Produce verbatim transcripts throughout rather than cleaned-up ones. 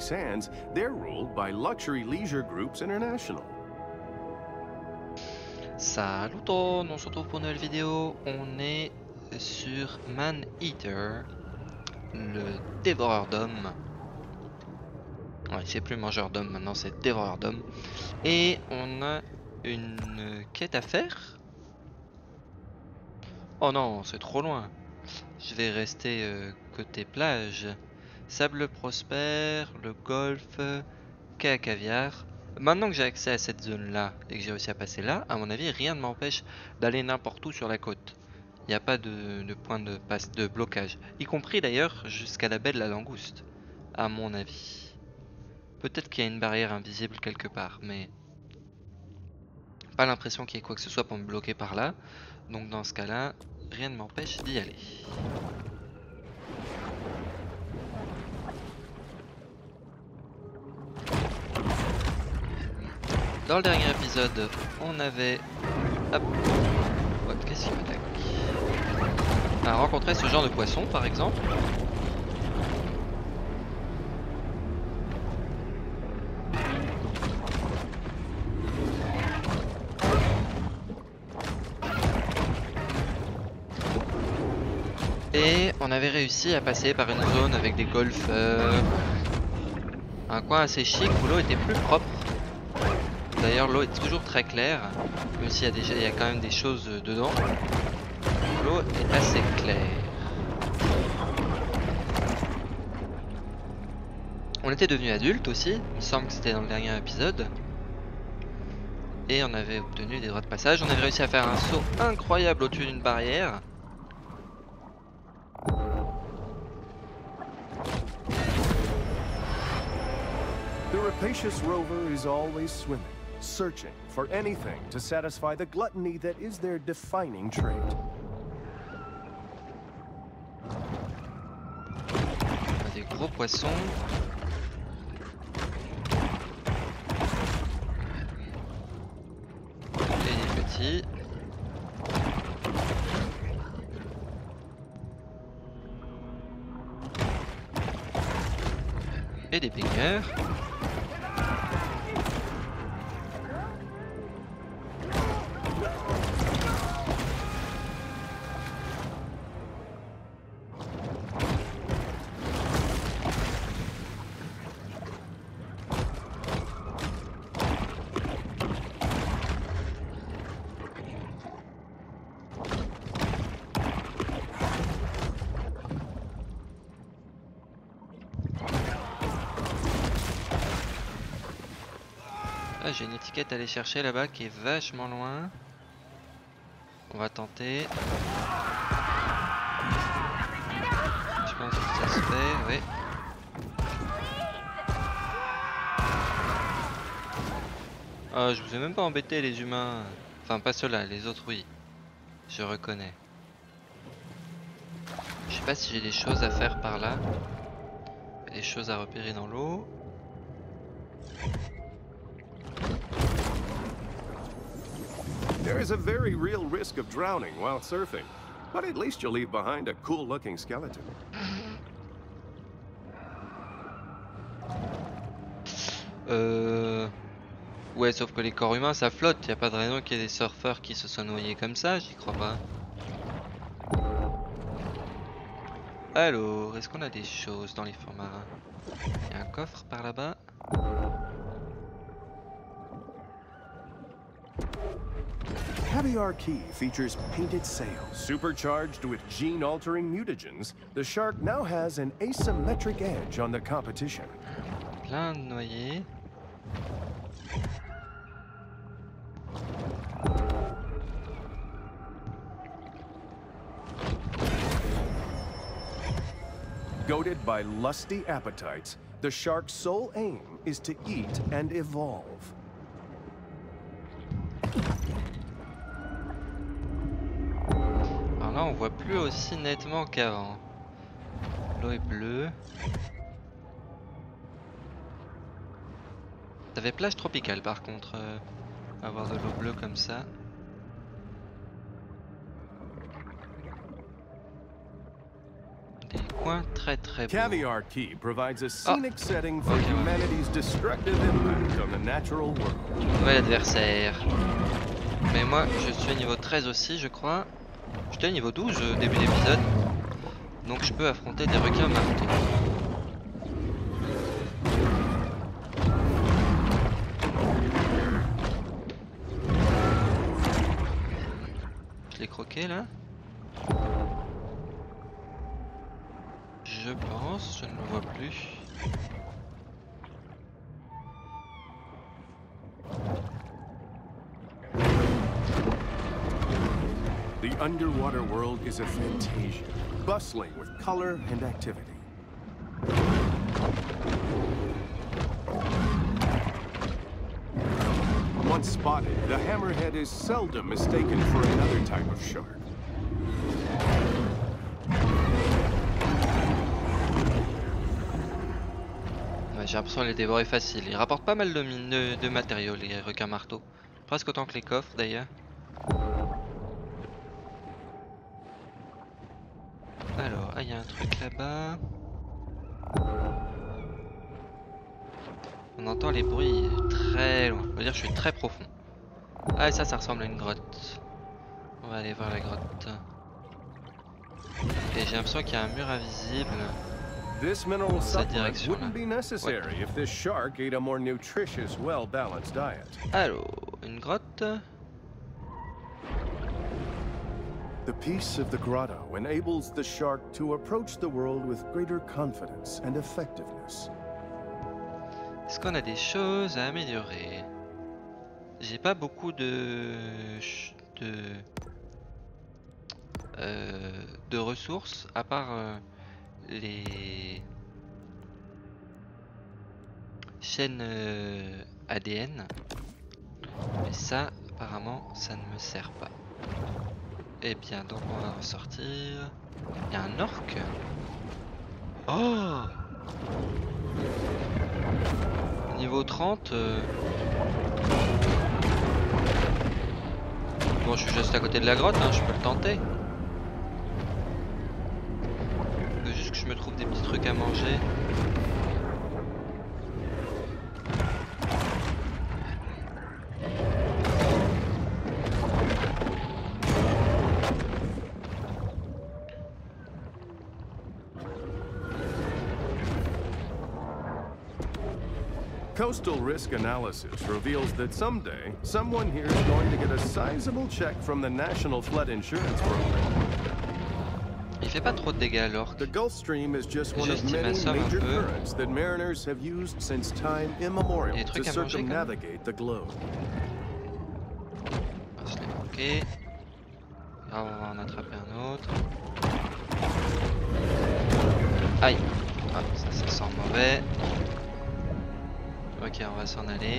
Sands, they're ruled by Luxury Leisure Groups International. Salut tout le monde, on se retrouve pour une nouvelle vidéo. On est sur Man-Eater, le dévoreur d'hommes. Ouais, c'est plus mangeur d'hommes maintenant, c'est dévoreur d'hommes. Et on a une quête à faire. Oh non, c'est trop loin. Je vais rester euh, côté plage. Sable prospère, le golfe, quai à caviar. Maintenant que j'ai accès à cette zone-là et que j'ai réussi à passer là, à mon avis, rien ne m'empêche d'aller n'importe où sur la côte. Il n'y a pas de, de point de, passe, de blocage. Y compris d'ailleurs jusqu'à la baie de la Langouste, à mon avis. Peut-être qu'il y a une barrière invisible quelque part, mais pas l'impression qu'il y ait quoi que ce soit pour me bloquer par là. Donc dans ce cas-là, rien ne m'empêche d'y aller. Dans le dernier épisode, on avait... Hop. Ouais, qu'est-ce qui m'attaque? À rencontrer ce genre de poisson, par exemple. Et on avait réussi à passer par une zone avec des golfeurs. Un coin assez chic où l'eau était plus propre. D'ailleurs, l'eau est toujours très claire, même s'il y a déjà, il y a quand même des choses dedans. L'eau est assez claire. On était devenu adulte aussi, il me semble que c'était dans le dernier épisode. Et on avait obtenu des droits de passage. On avait réussi à faire un saut incroyable au-dessus d'une barrière. The rapacious rover is always swimming, searching for anything to satisfy the gluttony that is their defining trait. On a des gros poissons. Et des petits. Et des baigneurs. Ah, j'ai une étiquette à aller chercher là-bas qui est vachement loin. On va tenter. Je pense que ça se fait, oui. Ah, je vous ai même pas embêté les humains. Enfin, pas ceux-là, les autres oui. Je reconnais. Je sais pas si j'ai des choses à faire par là. Des choses à repérer dans l'eau. There is a very real risk of drowning while surfing, but at least you'll leave behind a cool-looking skeleton. Euh... Ouais, sauf que les corps humains ça flotte, y a pas de raison qu'il y ait des surfeurs qui se soient noyés comme ça, j'y crois pas. Alors, est-ce qu'on a des choses dans les fonds marins? Il y a un coffre par là-bas. Caviar Key features painted sails. Supercharged with gene-altering mutagens, the shark now has an asymmetric edge on the competition. Plein de noyés. Goaded by lusty appetites, the shark's sole aim is to eat and evolve. Alors là on voit plus aussi nettement qu'avant. L'eau est bleue. Ça fait plage tropicale par contre, euh, avoir de l'eau bleue comme ça. Des coin très très beau. Caviar Key provides a scenic Oh. setting for Ok, ouais. humanity's destructive impact on the natural world. Nouvel adversaire. Mais moi, je suis niveau treize aussi, je crois. J'étais niveau douze au début d'épisode. Donc je peux affronter des requins marteaux. Je l'ai croqué là. Je pense, je ne le vois plus. The underwater world is a fantasia, bustling with color and activity. Once spotted, the hammerhead is seldom mistaken for another type of shark. Ouais, j'ai l'impression de les dévorer facile. Ils rapportent pas mal de, mine- de, de matériaux, les requins marteaux. Presque autant que les coffres d'ailleurs. Alors, ah, il y a un truc là-bas. On entend les bruits très loin. On va dire que je suis très profond. Ah, et ça, ça ressemble à une grotte. On va aller voir la grotte. Et j'ai l'impression qu'il y a un mur invisible. This mineral Cette supplement direction-là. wouldn't be necessary if this shark ate a more nutritious, well-balanced diet. Alors, une grotte. The peace of the grotto enables the shark to approach the world with greater confidence and effectiveness. Est-ce qu'on a des choses à améliorer? J'ai pas beaucoup de... ch- de... euh, de ressources, à part euh, les chaînes euh, A D N. Mais ça, apparemment, ça ne me sert pas. Eh bien, donc on va ressortir. Il y a un orque. Oh! Niveau trente. euh, Bon, je suis juste à côté de la grotte, hein, je peux le tenter. Faut juste que je me trouve des petits trucs à manger. Coastal risk analysis reveals that someday, someone here is going to get a sizable check from the National Flood Insurance Program. Il fait pas trop de dégâts l'orque. The Gulf Stream is just one of Juste, il many m'assomme un major peu. currents that mariners have used since time immemorial Des to trucs à manger, quand même. circumnavigate the globe. Ah, je l'ai manqué. Ah, on va en attraper un autre. Aïe. Ah, ça, ça sent mauvais. Ok, on va s'en aller.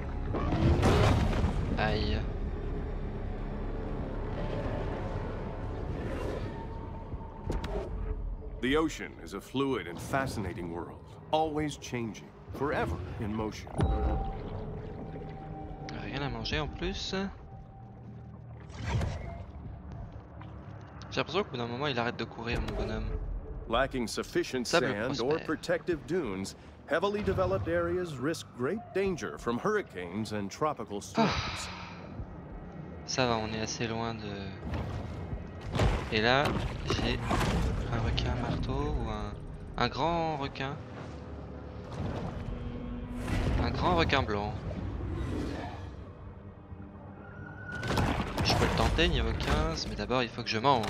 Aïe. The ocean is a fluid and fascinating world, always changing, forever in motion. Rien à manger en plus. J'ai l'impression qu'au bout d'un moment il arrête de courir, mon bonhomme. Lacking sufficient Sable sand or prospère. protective dunes, heavily developed areas risk great danger from hurricanes and tropical storms. Ça va, on est assez loin de... Et là, j'ai un requin marteau ou un, un grand requin. Un grand requin blanc. Je peux le tenter niveau quinze, mais d'abord il faut que je mange.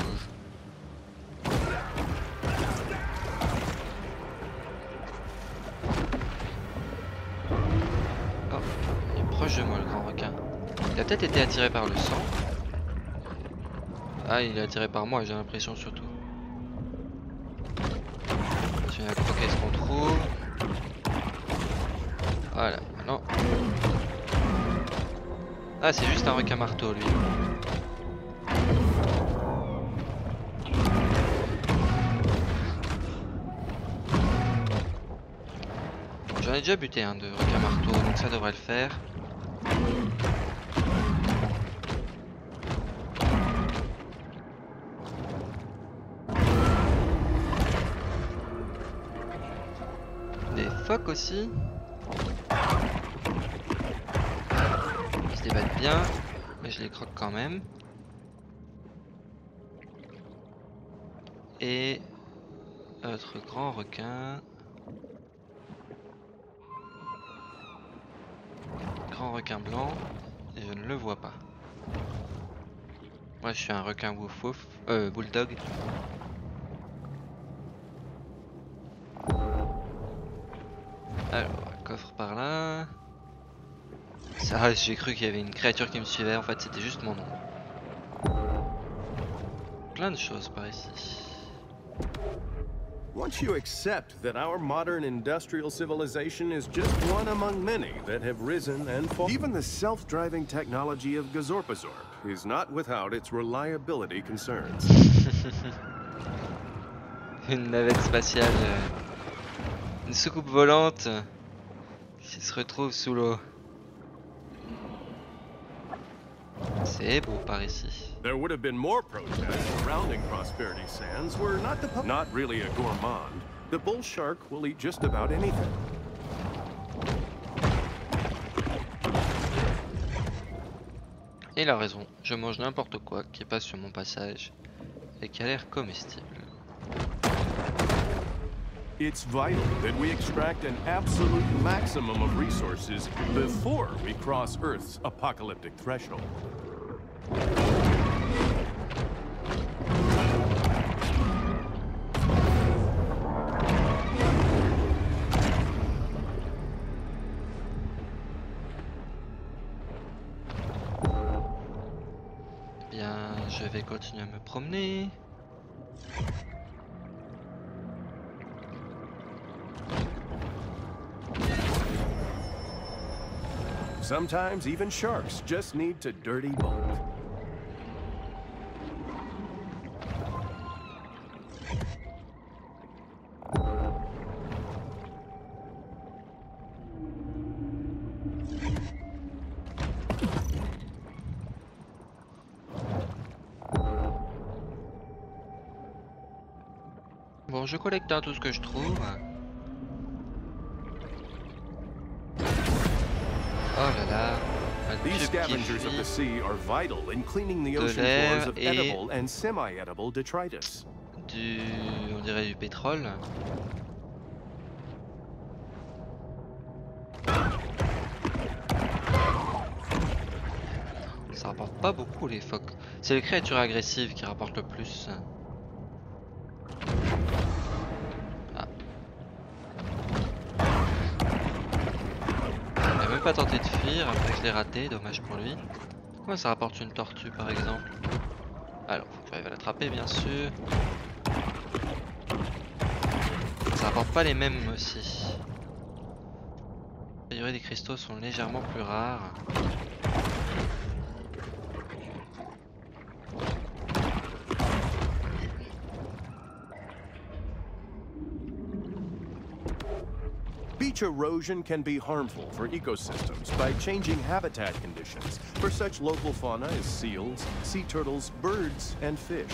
Oh, il est proche de moi le grand requin. Il a peut-être été attiré par le sang. Ah, il est attiré par moi, j'ai l'impression surtout. Je vais croquer ce qu'on trouve. Voilà, non. Ah, c'est juste un requin marteau lui. J'en ai déjà buté un de requin marteau, donc ça devrait le faire. phoques aussi. Ils se débattent bien, mais je les croque quand même. Et notre grand requin. Grand requin blanc. Et je ne le vois pas. Moi je suis un requin wouf wouf. Euh, bulldog. Alors, coffre par là. Ça, j'ai cru qu'il y avait une créature qui me suivait. En fait, c'était juste mon nom. Plein de choses par ici. Once you accept that our modern industrial civilization is just one among many that have risen and fallen, even the self-driving technology of Gazorpazorp is not without its reliability concerns. Une navette spatiale, euh, une soucoupe volante euh, qui se retrouve sous l'eau. C'est beau par ici. There would have been more protests surrounding Prosperity Sands were not the pub- not really a gourmand. The bull shark will eat just about anything. Il a raison, je mange n'importe quoi qui passe sur mon passage et qui a l'air comestible. It's vital that we extract an absolute maximum of resources before we cross Earth's apocalyptic threshold. Bien, je vais continuer à me promener. Sometimes even sharks just need to dirty bulk. Bon, je collecte hein, tout ce que je trouve. Oh là là, un These tube qui scavengers of the fuit, sea are vital in cleaning the de ocean l'air floors of et- edible and semi-edible detritus. du, on dirait du pétrole. Ça rapporte pas beaucoup les phoques. C'est les créatures agressives qui rapportent le plus. Ah. Il a même pas tenté de fuir après que je l'ai raté, dommage pour lui. Pourquoi ça rapporte une tortue par exemple? Alors, faut que j'arrive à l'attraper bien sûr. Ça rapporte pas les mêmes aussi. A priori, les cristaux sont légèrement plus rares. Beach erosion can be harmful for ecosystems by changing habitat conditions for such local fauna as seals, sea turtles, birds, and fish.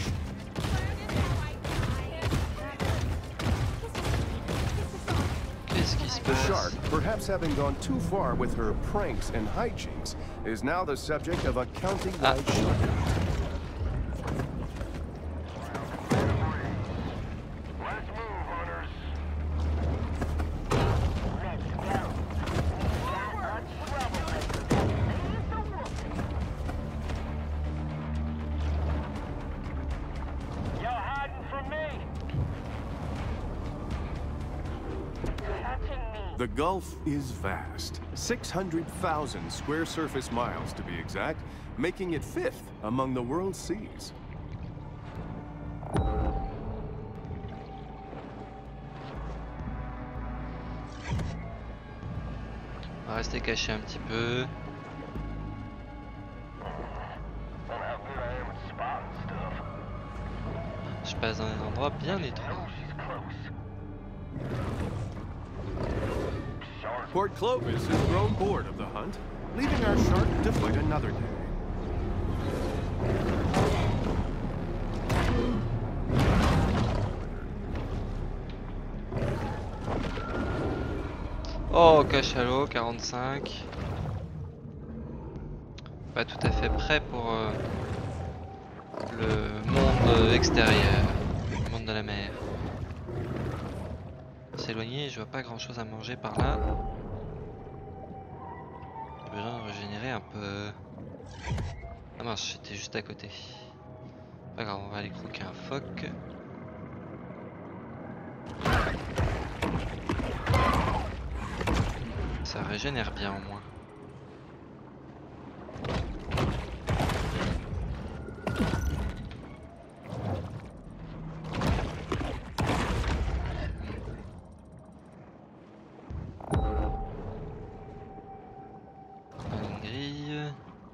Qu'est-ce qui se The shark, passe? perhaps having gone too far with her pranks and hijinks, is now the subject of a county-wide Ah. shark. The Gulf is vast, six hundred thousand square surface miles to be exact, making it fifth among the world's seas. On va rester caché un petit peu. Je passe dans un endroit bien étroit. Port Clovis has grown bored of the hunt, leaving our shark to fight another day. Oh, cachalot, quarante-cinq. Pas tout à fait prêt pour euh, le monde extérieur, le monde de la mer. S'éloigner, je vois pas grand chose à manger par là. J'ai besoin de régénérer un peu. Ah mince, j'étais juste à côté. Pas grave, on va aller croquer un phoque. Ça régénère bien au moins. Une grille.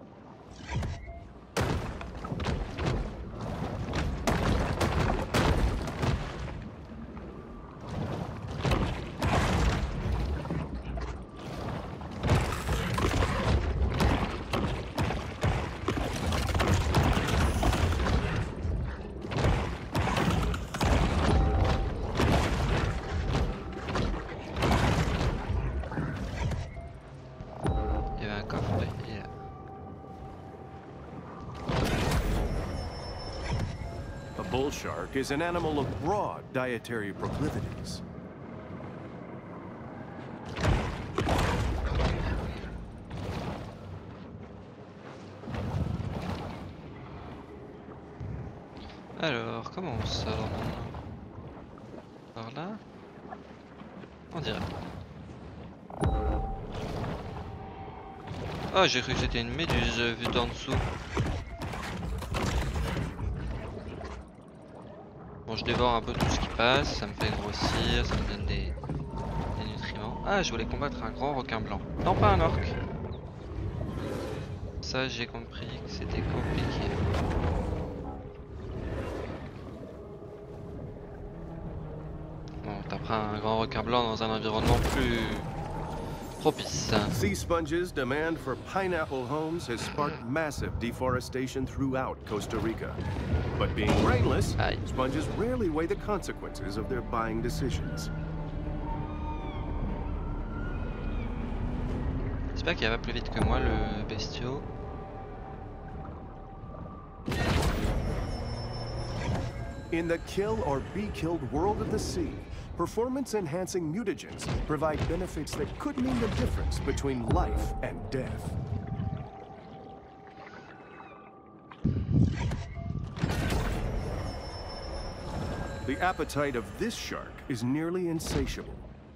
Il y avait un coffre, oui, il est là. A bull shark is an animal of broad dietary proclivities. Alors, comment on sort maintenant? Par là? On dirait. Oh, j'ai cru que c'était une méduse euh, vue d'en dessous. Bon, je dévore un peu tout ce qui passe, ça me fait grossir, ça me donne des, des nutriments. Ah, je voulais combattre un grand requin blanc. Non, pas un orc. Ça, j'ai compris que c'était compliqué. Bon, t'apprends un grand requin blanc dans un environnement plus propice. Sea sponges' demand for pineapple homes has sparked massive deforestation throughout Costa Rica. But being brainless, Aïe. sponges rarely weigh the consequences of their buying decisions. J'espère qu'il va plus vite que moi, le bestiau. In the kill or be killed world of the sea, performance-enhancing mutagens provide benefits that could mean the difference between life and death. The appetite of this shark is nearly insatiable.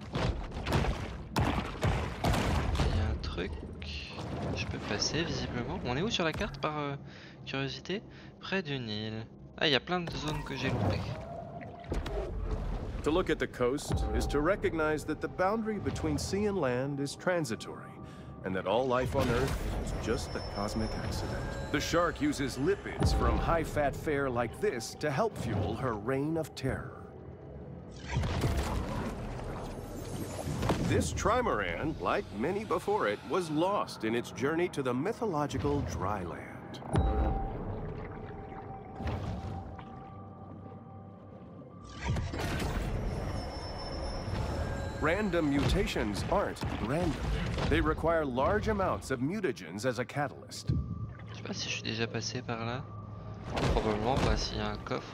Il y a un truc. Je peux passer visiblement. On est où sur la carte par euh, curiosité? Près d'une île. Ah, il y a plein de zones que j'ai loupées. To look at the coast is to recognize that the boundary between sea and land is transitory, and that all life on Earth is just a cosmic accident. The shark uses lipids from high-fat fare like this to help fuel her reign of terror. This trimaran, like many before it, was lost in its journey to the mythological dry land. Random mutations aren't random. They require large amounts of mutagens as a catalyst. Je sais pas si je suis déjà passé par là. Probablement, bah s'il y a un coffre.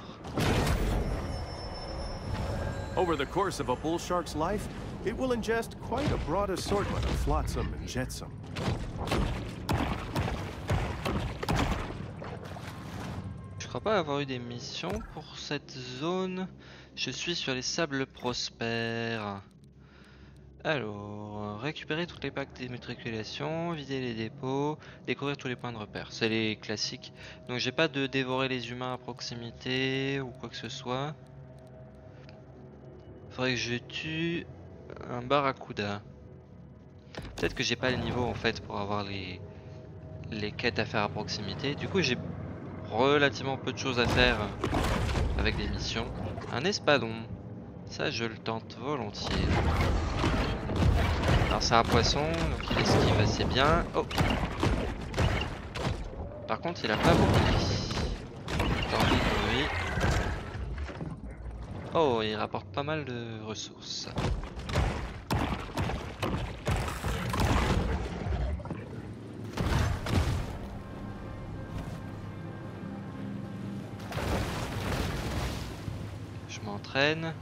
Over the course of a bull shark's life, it will ingest quite a broad assortment of flotsam and jetsam. Je crois pas avoir eu des missions pour cette zone. Je suis sur les sables prospères. Alors, récupérer toutes les plaques d'immatriculation, vider les dépôts, découvrir tous les points de repère. C'est les classiques. Donc j'ai pas de dévorer les humains à proximité ou quoi que ce soit. Faudrait que je tue un barracuda. Peut-être que j'ai pas le niveau en fait pour avoir les, les quêtes à faire à proximité. Du coup j'ai relativement peu de choses à faire avec des missions. Un espadon. Ça je le tente volontiers. Alors c'est un poisson, donc il esquive assez bien. Oh. Par contre il a pas beaucoup de vie. Tant pis pour lui. Oh, il rapporte pas mal de ressources. s'entraîne.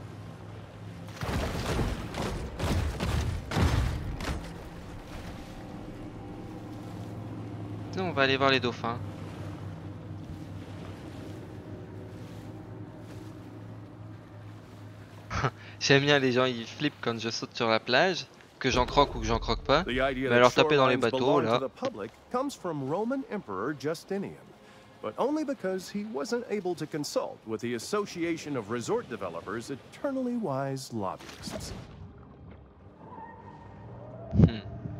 Sinon, on va aller voir les dauphins. J'aime bien les gens, ils flippent quand je saute sur la plage, que j'en croque ou que j'en croque pas. The idea Mais that alors taper dans les shorelines bateaux belong to là. the public comes from Roman Emperor Justinian, but only because he wasn't able to consult with the Association of Resort Developers' eternally wise lobbyists. Hmm.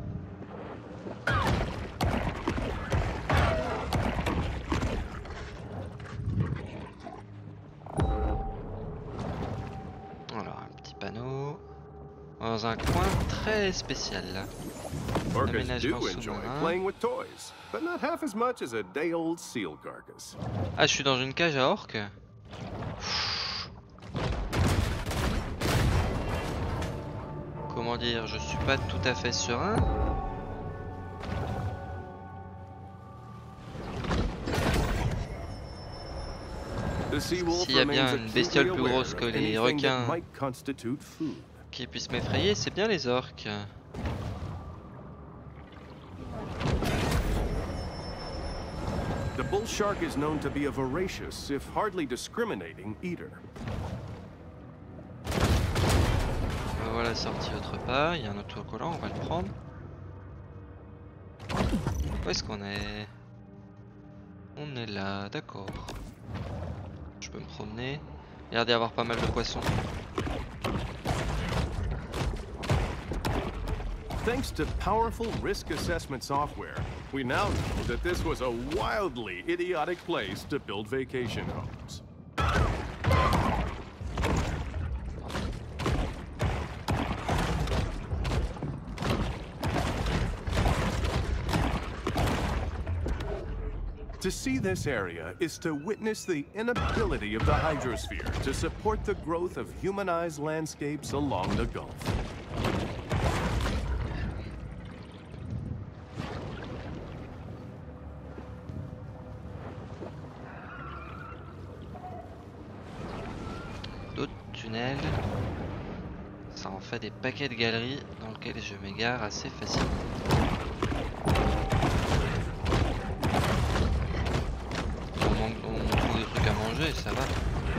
Alors un petit panneau dans un coin très spécial là. Orcas Aménagement do enjoy sous-marin. playing with toys, but not half as much as a day-old seal carcass. Ah, je suis dans une cage à orques. Comment dire, je suis pas tout à fait serein. The seawolf S'il y a bien remains une acutely bestiole plus aware grosse of que les anything that requins might constitute food. qui puisse m'effrayer, c'est bien les orques. The bull shark is known to be a voracious, if hardly discriminating, eater. Me voilà sorti autre part, il y a un autocollant, on va le prendre. Où est-ce qu'on est? On est là, d'accord. Je peux me promener. Il y a l'air d'y avoir pas mal de poissons. Thanks to powerful risk assessment software, we now know that this was a wildly idiotic place to build vacation homes. To see this area is to witness the inability of the hydrosphere to support the growth of humanized landscapes along the Gulf. D'autres tunnels. Ça en fait des paquets de galeries dans lesquelles je m'égare assez facilement. On, manque, on trouve des trucs à manger, ça va.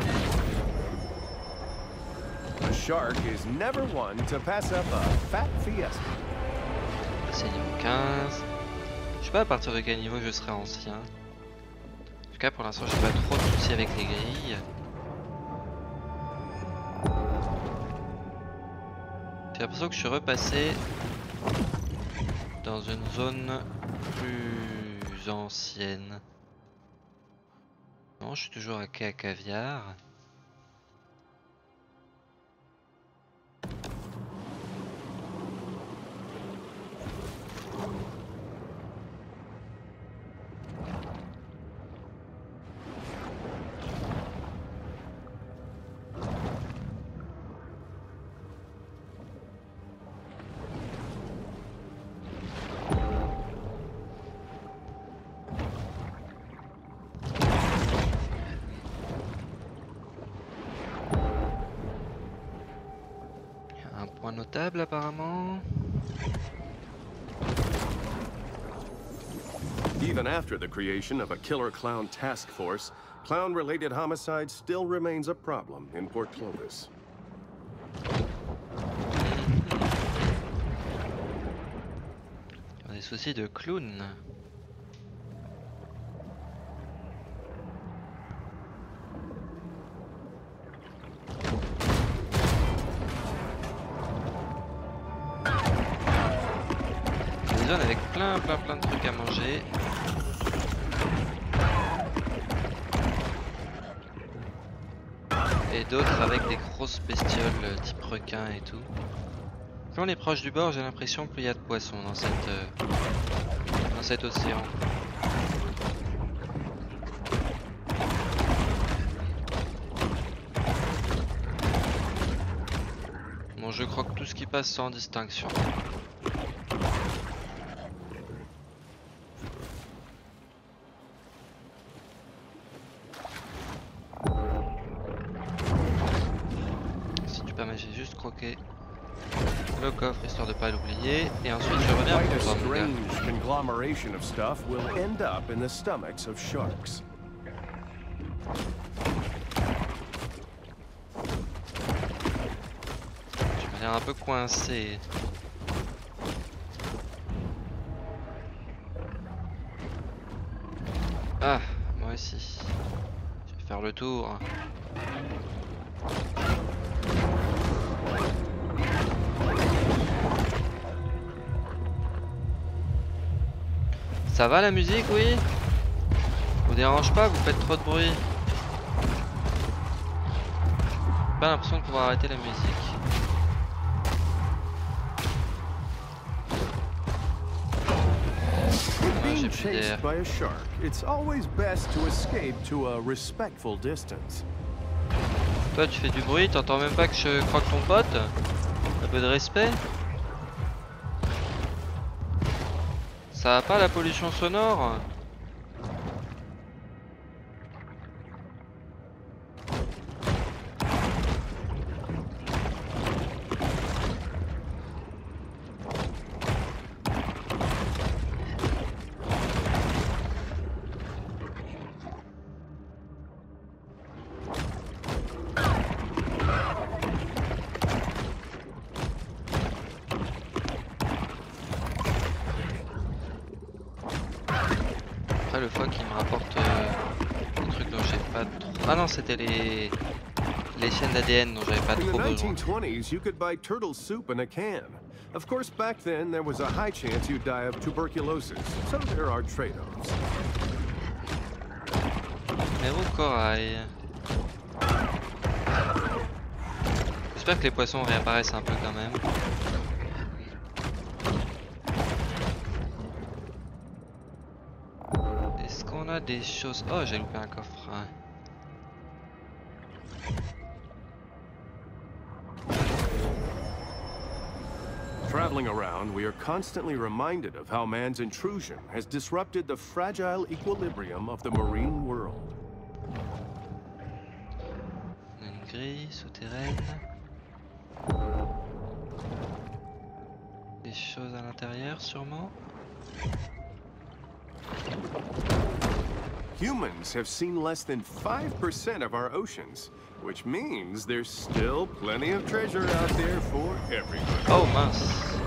A shark is never one to pass up a fat fiesta. C'est niveau quinze. Je sais pas à partir de quel niveau je serai ancien. En tout cas pour l'instant j'ai pas trop de soucis avec les grilles. J'ai l'impression que je suis repassé dans une zone plus ancienne. Non, je suis toujours à quai à caviar. Un point notable apparemment. Even after the creation of a killer clown task force, clown-related homicide still remains a problem in Port Clovis. Des soucis de clown. Des zones avec plein plein plein de trucs à manger. Et d'autres avec des grosses bestioles type requin et tout. Plus on est proche du bord, j'ai l'impression plus il y a de poissons dans cette euh, dans cet océan. Bon, je croque tout ce qui passe sans distinction. croquer le coffre histoire de pas l'oublier. Et ensuite je reviens Quite a pour toi, mon gars. strange conglomeration of stuff will end up in the stomachs of sharks. Tu m'as l'air un peu coincé. Ah, moi aussi. Je vais faire le tour. Ça va la musique, oui? Vous dérange pas, vous faites trop de bruit? J'ai pas l'impression de pouvoir arrêter la musique. Ah, j'ai Being plus d'air. chased by a shark, it's always best to escape to a respectful distance. Toi tu fais du bruit, t'entends même pas que je croque ton pote? Un peu de respect? Ça va pas la pollution sonore? Après le phoque il me rapporte euh, des trucs dont j'ai pas trop... Ah non c'était les... les chaînes d'A D N dont j'avais pas In the trop besoin. nineteen twenties, you could buy turtle soup in a can. Of course, back then, there was a high chance you'd die of tuberculosis, so there are trade-offs. Mais au corail. J'espère que les poissons réapparaissent un peu quand même. Est-ce qu'on a des choses... Oh j'ai loupé un coffre. Traveling around, we are constantly reminded of how man's intrusion has disrupted the fragile equilibrium of the marine world. On a une grille souterraine. Des choses à l'intérieur sûrement. Humans have seen less than five percent of our oceans, which means there's still plenty of treasure out there for everyone. Oh mince.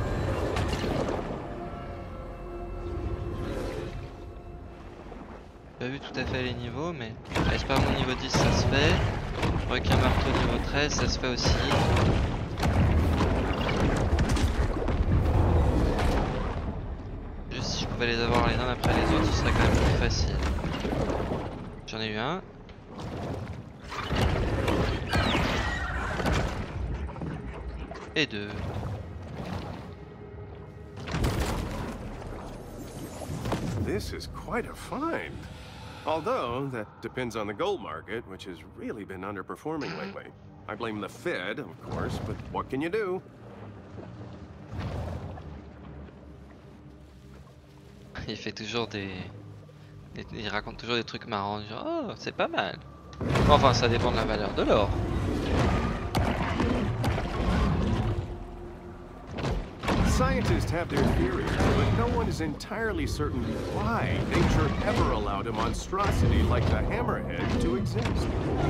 J'ai pas vu tout à fait les niveaux mais j'espère mon niveau dix ça se fait. Requin marteau niveau treize ça se fait aussi. Juste si je pouvais les avoir les uns après les autres ce serait quand même plus facile. J'en ai eu un. Et deux. This is quite a find. Although, that depends on the gold market, which has really been underperforming lately. I blame the Fed, of course, but what can you do? Il fait toujours des... Il raconte toujours des trucs marrants, genre oh c'est pas mal. Enfin ça dépend de la valeur de l'or. Scientists have their theories, but no one is entirely certain why nature ever allowed a monstrosity like the hammerhead to exist.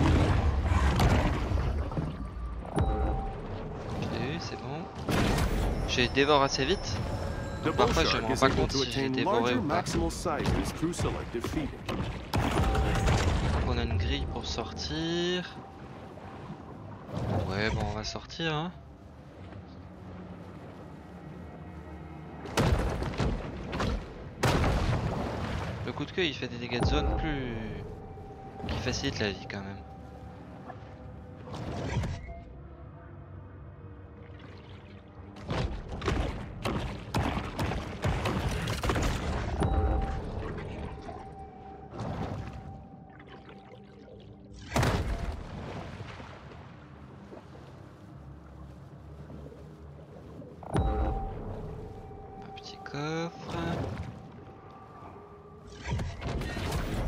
Je l'ai eu, c'est bon. Je les dévore assez vite. The bull Parfois je me shark rends is pas able compte to si j'ai attain dévoré larger ou pas. maximal sizes through selective feeding. Donc on a une grille pour sortir. Ouais bon on va sortir hein. Le coup de queue il fait des dégâts de zone plus... qui facilitent la vie quand même.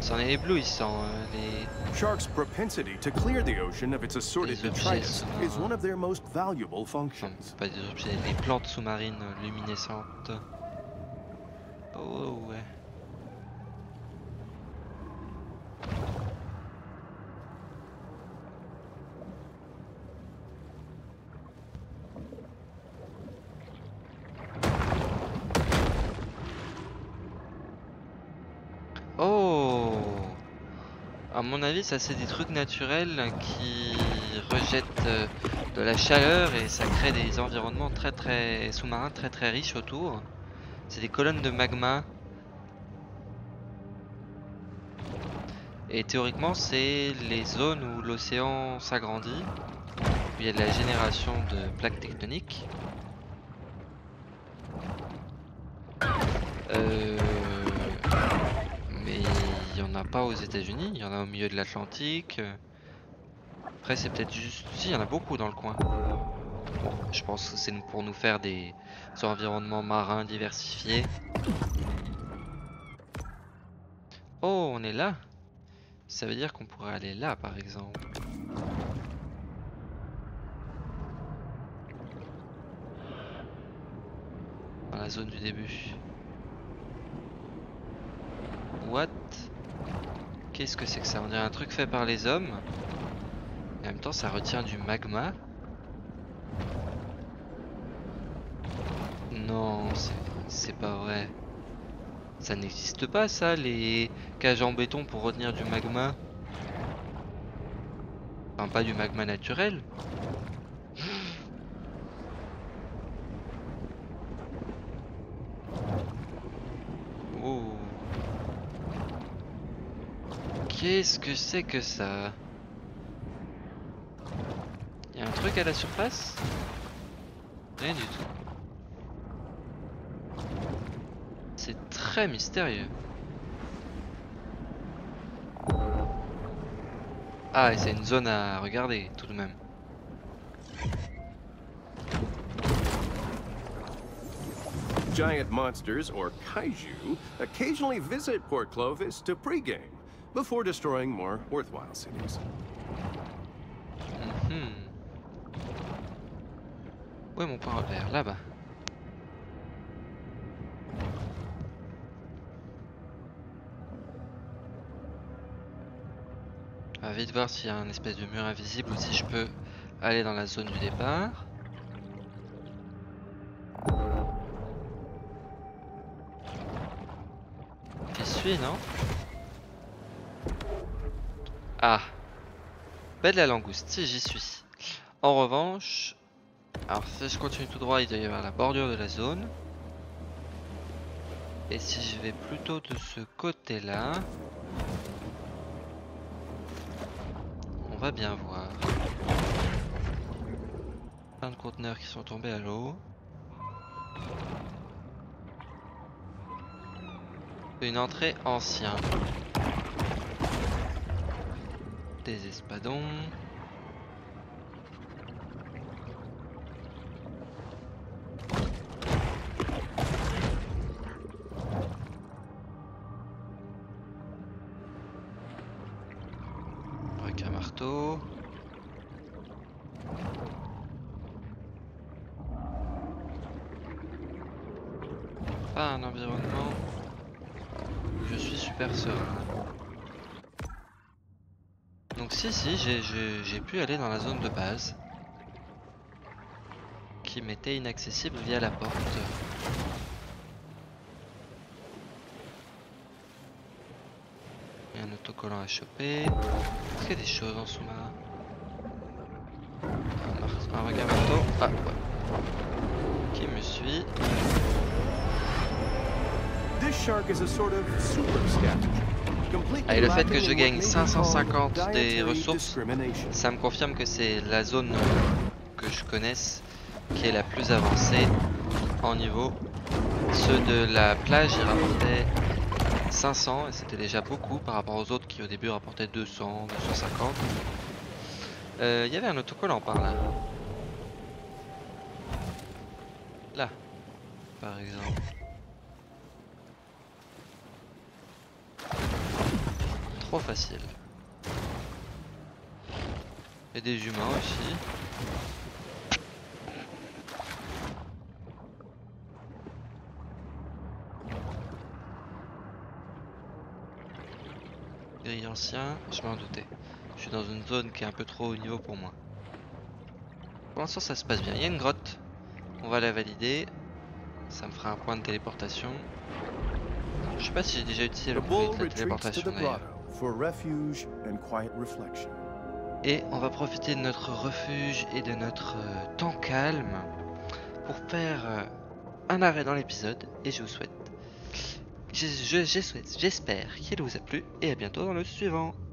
c'en est éblouissant, euh, les... Sharks' propensity to clear the ocean of its assorted Les objets detritus is sous-marins. one of their most valuable Enfin, functions. pas des objets, les plantes sous-marines luminescentes. Oh ouais. Oh! À mon avis, ça c'est des trucs naturels qui rejettent euh, de la chaleur et ça crée des environnements très très sous-marins très très riches autour. C'est des colonnes de magma. Et théoriquement, c'est les zones où l'océan s'agrandit, où il y a de la génération de plaques tectoniques. Euh... Mais il n'y en a pas aux États-Unis, il y en a au milieu de l'Atlantique. Après, c'est peut-être juste. Si, il y en a beaucoup dans le coin. Je pense que c'est pour nous faire des environnements marins diversifiés. Oh, on est là. Ça veut dire qu'on pourrait aller là, par exemple. Dans la zone du début. What? Qu'est-ce que c'est que ça? On dirait un truc fait par les hommes. Et en même temps, ça retient du magma. Non, c'est pas vrai. Ça n'existe pas, ça, les cages en béton pour retenir du magma. Enfin, pas du magma naturel. Oh. Qu'est-ce que c'est que ça? Il y a un truc à la surface? Rien du tout. C'est très mystérieux. Ah, et c'est une zone à regarder tout de même. Giant monsters, or kaiju, occasionally visit Port Clovis to pregame, before destroying more worthwhile cities. Mhm. Où est mon point repère? Là-bas. On va vite voir s'il y a un espèce de mur invisible ou si je peux aller dans la zone du départ. J'y suis, non? Ah! Baie de la Langouste, si j'y suis. En revanche, alors si je continue tout droit, il doit y avoir la bordure de la zone. Et si je vais plutôt de ce côté-là, on va bien voir. Plein de conteneurs qui sont tombés à l'eau. Une entrée ancienne. Des espadons. Brique à marteau. Pas un environnement où je suis super serein. Donc si si j'ai pu aller dans la zone de base qui m'était inaccessible via la porte. Il y a un autocollant à choper. Est-ce qu'il y a des choses en sous-marin? Un, un regard marteau. Ah ouais. Qui me suit? Ah, et le fait que je gagne cinq cent cinquante des ressources, ça me confirme que c'est la zone que je connaisse qui est la plus avancée en niveau. Ceux de la plage, ils rapportaient cinq cents et c'était déjà beaucoup par rapport aux autres qui au début rapportaient deux cents, deux cent cinquante. Il euh, y avait un autocollant par là. Là, par exemple. trop facile. Et des humains aussi. Grille ancien, je m'en doutais. Je suis dans une zone qui est un peu trop haut niveau pour moi. Pour l'instant ça se passe bien. Il y a une grotte. On va la valider. Ça me fera un point de téléportation. Je sais pas si j'ai déjà utilisé le point de téléportation d'ailleurs. Et on va profiter de notre refuge et de notre euh, temps calme pour faire euh, un arrêt dans l'épisode. Et je vous souhaite, je, je, je souhaite, j'espère qu'il vous a plu et à bientôt dans le suivant.